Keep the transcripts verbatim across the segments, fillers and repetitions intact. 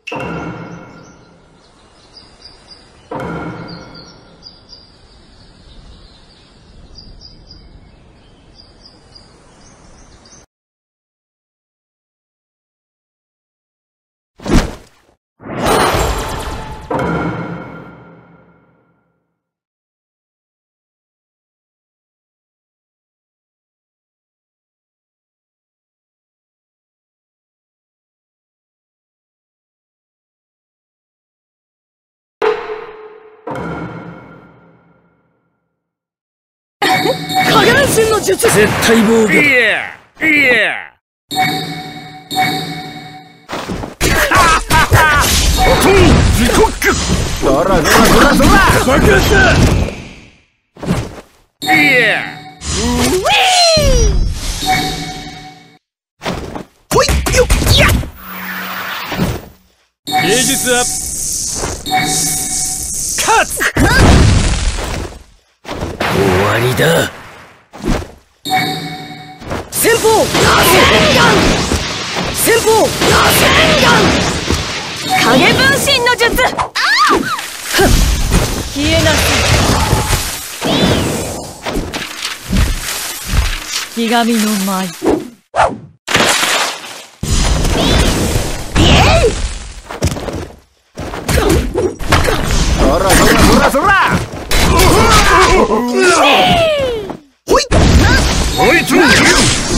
下半身の術、絶対防御。いやいや。トンズコック。そらそらそらそら。爆発だ。いや。うわ。ほいよっや。芸術アップ。カッツ。終わりだ。先方螺旋丸、先方螺旋丸、影分身の術。ああ、消えなさい。ひがみの舞。イエイ。そらそらそらそら。ほいほいと芸術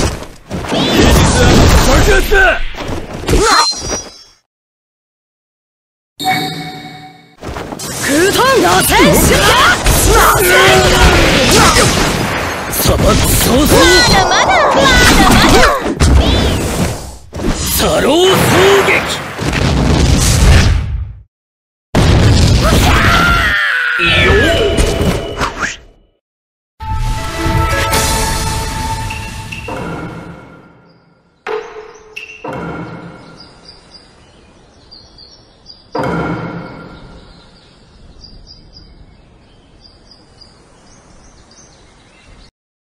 爆発だ。空洞螺旋手螺旋砂漠早々。まだまだまだまだ。サロー衝撃。